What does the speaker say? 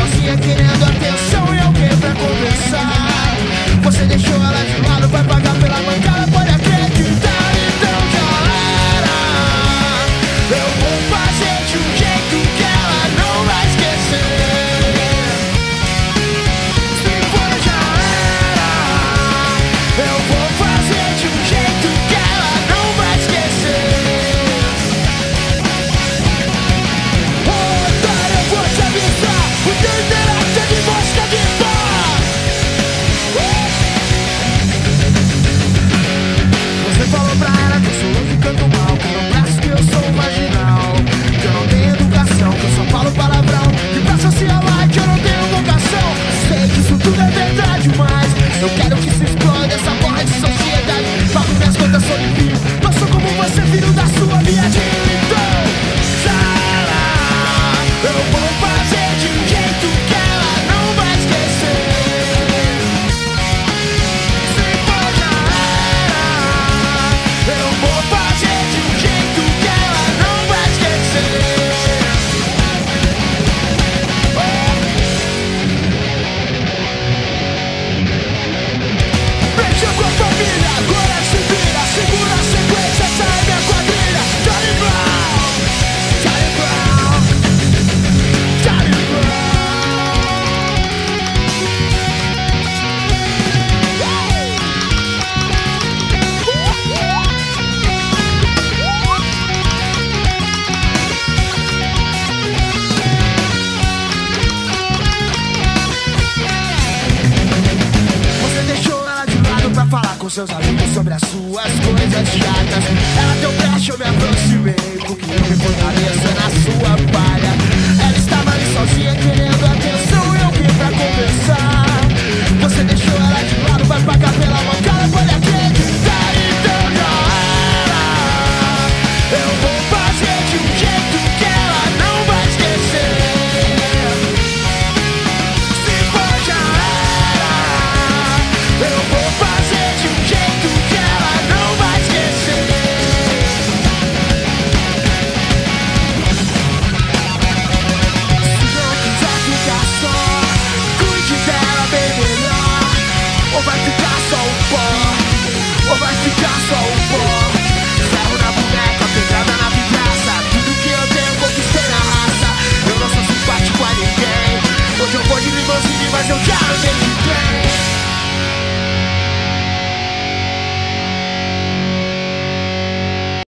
sozinha querendo atenção e alguém pra conversar. Você deixou ela de lado, vai pagar pela mancada, pode acreditar, então já era. Eu vou fazer de um jeito que ela não vai esquecer. Se for já era. Eu vou fazer de um jeito que ela não vai esquecer. Otário, eu vou te avisar, o teu interesse é de mosca de pó. Você falou pra ela que eu sou louco e canto mal, que eu não presto, que eu sou marginal, que eu não tenho educação, que eu só falo palavrão, que pra socialite eu não tenho vocação. Sei que isso tudo é verdade, mas eu quero que se exploda essa porra de sociedade. Pago minhas contas, sou limpinho, não sou como você, filho da sua viadinho. Então, Sara, eu vou fazer de um jeito que ela não vai esquecer. Se for já era. Eu vou fazer de um jeito que ela não vai esquecer. Mexa com a família, agora se vira, segura a sequência, essa é minha quadrilha. Charlie Brown, Charlie Brown, Charlie Brown. Você deixou ela de lado pra falar com seus amigos sobre as suas coisas chatas. Ela deu brecha, eu me aproximei, porque eu me fortaleço na sua palha. Ela estava ali sozinha querendo atenção e alguém pra conversar. Você deixou ela de lado, vai pagar pela mancada, pode acreditar, então já era. Eu vou fazer de um jeito que ela não vai esquecer. Se for já era. Eu vou fazer de um jeito que ela não vai esquecer. Se não quiser ficar só, cuide dela bem melhor. Ou vai ficar só o pó, ou vai ficar só o pó. Ferro na boneca, pedrada na vidraça. Tudo que eu tenho conquistei na raça. Eu não sou simpático a ninguém. Hoje eu vou de limousine, mas eu já